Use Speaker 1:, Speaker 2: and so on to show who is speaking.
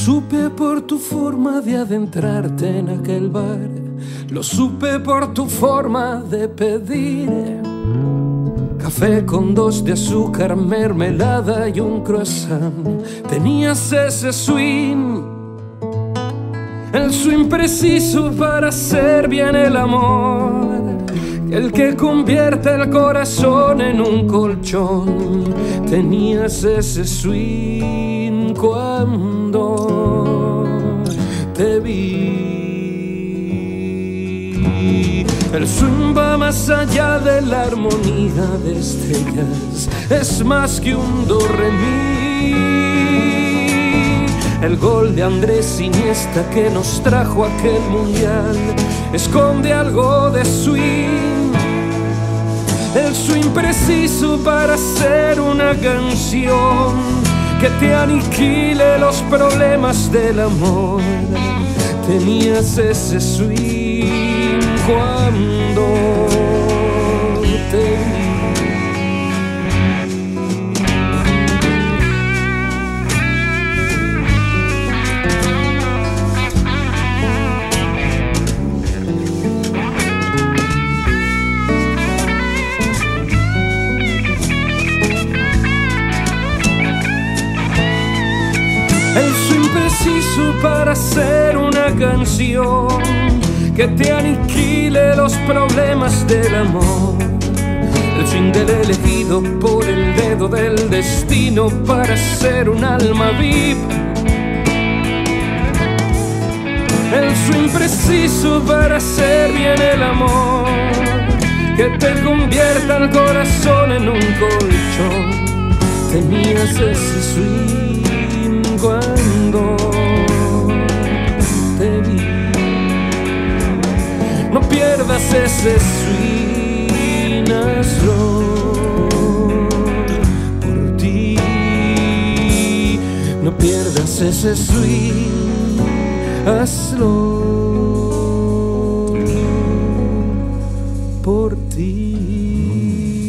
Speaker 1: supe por tu forma de adentrarte en aquel bar, lo supe por tu forma de pedir café con 2 de azúcar, mermelada y un croissant. Tenías ese swing, el swing preciso para hacer bien el amor, el que convierte el corazón en un colchón. Tenías ese swing cuando te vi. El swing va más allá de la armonía de estrellas, es más que un do re mi. El gol de Andrés Iniesta que nos trajo aquel mundial esconde algo de swing, el swing preciso para hacer una canción que te aniquile los problemas del amor. Tenías ese swing cuando te vi. El swing preciso para hacer una canción que te aniquile los problemas del amor. El swing del elegido por el dedo del destino para ser un alma viva. El swing preciso para hacer bien el amor, que te convierta el corazón en un colchón. Tenías ese swing cuando te vi. No pierdas ese swing, hazlo por ti. No pierdas ese swing, hazlo por ti.